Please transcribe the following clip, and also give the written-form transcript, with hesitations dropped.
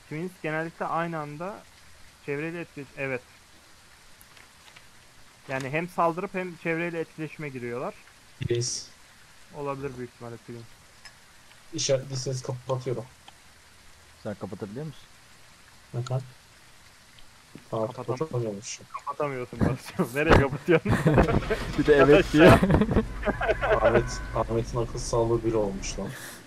Twins genellikle aynı anda çevreyle etkileş... Evet. Yani hem saldırıp hem çevreyle etkileşime giriyorlar. Reis. Olabilir büyük ihtimalle Twins. İşaretliyseniz kapatıyorum. Sen kapatabiliyor musun? Aha. Aa, Kapatam kapatamıyormuş. kapatamıyorsun Barış'ım. Nereye kapatıyorsun? Bir de evet diyor. Ahmet'in akıl sağlığı bir olmuş lan.